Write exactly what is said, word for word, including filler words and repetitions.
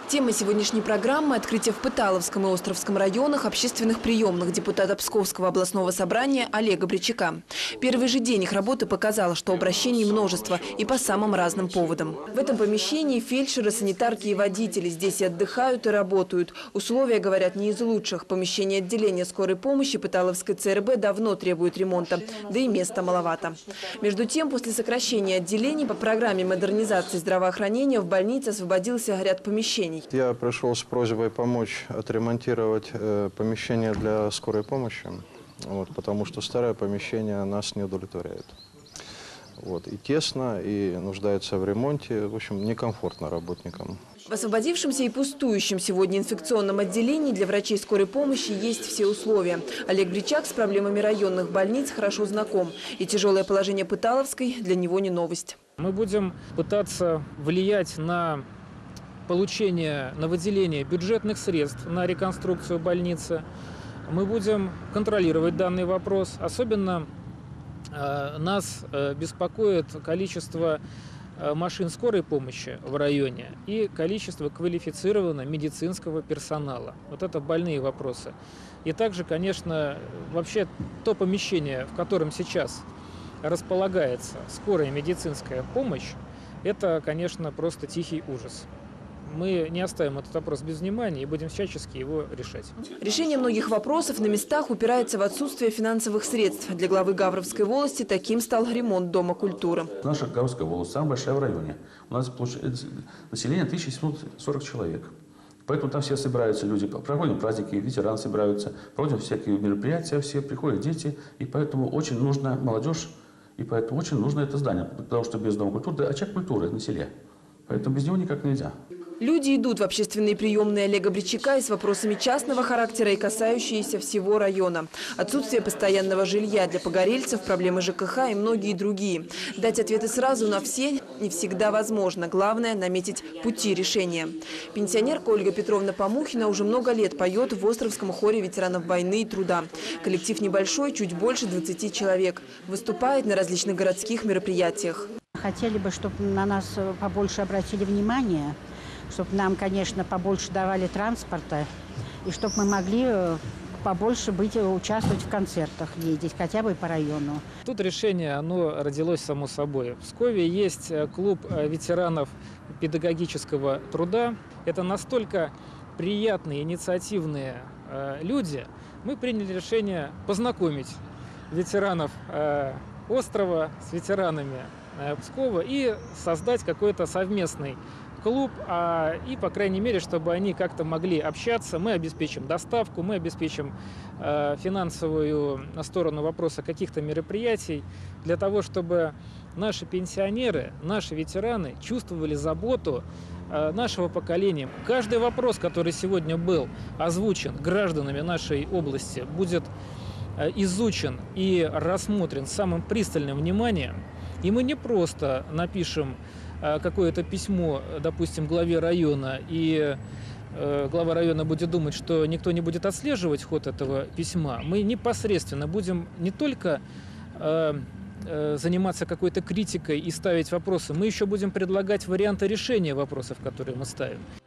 Тема сегодняшней программы – открытие в Пыталовском и Островском районах общественных приемных депутата Псковского областного собрания Олега Бричака. Первый же день их работы показал, что обращений множество и по самым разным поводам. В этом помещении фельдшеры, санитарки и водители здесь и отдыхают, и работают. Условия, говорят, не из лучших. Помещение отделения скорой помощи Пыталовской ЦРБ давно требует ремонта, да и места маловато. Между тем, после сокращения отделений по программе модернизации здравоохранения в больнице освободился ряд помещений. Я пришел с просьбой помочь отремонтировать э, помещение для скорой помощи, вот, потому что старое помещение нас не удовлетворяет. Вот, и тесно, и нуждается в ремонте, в общем, некомфортно работникам. В освободившемся и пустующем сегодня инфекционном отделении для врачей скорой помощи есть все условия. Олег Бричак с проблемами районных больниц хорошо знаком, и тяжелое положение Пыталовской для него не новость. Мы будем пытаться влиять на получение, на выделение бюджетных средств на реконструкцию больницы. Мы будем контролировать данный вопрос. Особенно э, нас э, беспокоит количество э, машин скорой помощи в районе и количество квалифицированного медицинского персонала. Вот это больные вопросы. И также, конечно, вообще то помещение, в котором сейчас располагается скорая медицинская помощь, это, конечно, просто тихий ужас. Мы не оставим этот вопрос без внимания и будем всячески его решать. Решение многих вопросов на местах упирается в отсутствие финансовых средств. Для главы Гавровской волости таким стал ремонт Дома культуры. Наша Гавровская волость самая большая в районе. У нас население тысяча семьсот сорок человек. Поэтому там все собираются люди, проводим праздники, ветераны собираются, проводим всякие мероприятия, все приходят дети. И поэтому очень нужна молодежь, и поэтому очень нужно это здание. Потому что без Дома культуры, да, очаг культуры на селе. Поэтому без него никак нельзя. Люди идут в общественные приемные Олега Бричака и с вопросами частного характера и касающиеся всего района. Отсутствие постоянного жилья для погорельцев, проблемы ЖКХ и многие другие. Дать ответы сразу на все не всегда возможно. Главное – наметить пути решения. Пенсионерка Ольга Петровна Помухина уже много лет поет в Островском хоре ветеранов войны и труда. Коллектив небольшой, чуть больше двадцати человек. Выступает на различных городских мероприятиях. Хотели бы, чтобы на нас побольше обратили внимание, чтобы нам, конечно, побольше давали транспорта, и чтобы мы могли побольше быть, участвовать в концертах, ездить, хотя бы по району. Тут решение, оно родилось само собой. В Пскове есть клуб ветеранов педагогического труда. Это настолько приятные, инициативные люди. Мы приняли решение познакомить ветеранов острова с ветеранами Пскова и создать какой-то совместный клуб, а, и, по крайней мере, чтобы они как-то могли общаться. Мы обеспечим доставку, мы обеспечим э, финансовую сторону вопроса каких-то мероприятий для того, чтобы наши пенсионеры, наши ветераны чувствовали заботу э, нашего поколения. Каждый вопрос, который сегодня был озвучен гражданами нашей области, будет э, изучен и рассмотрен с самым пристальным вниманием. И мы не просто напишем какое-то письмо, допустим, главе района, и э, глава района будет думать, что никто не будет отслеживать ход этого письма. Мы непосредственно будем не только э, э, заниматься какой-то критикой и ставить вопросы, мы еще будем предлагать варианты решения вопросов, которые мы ставим.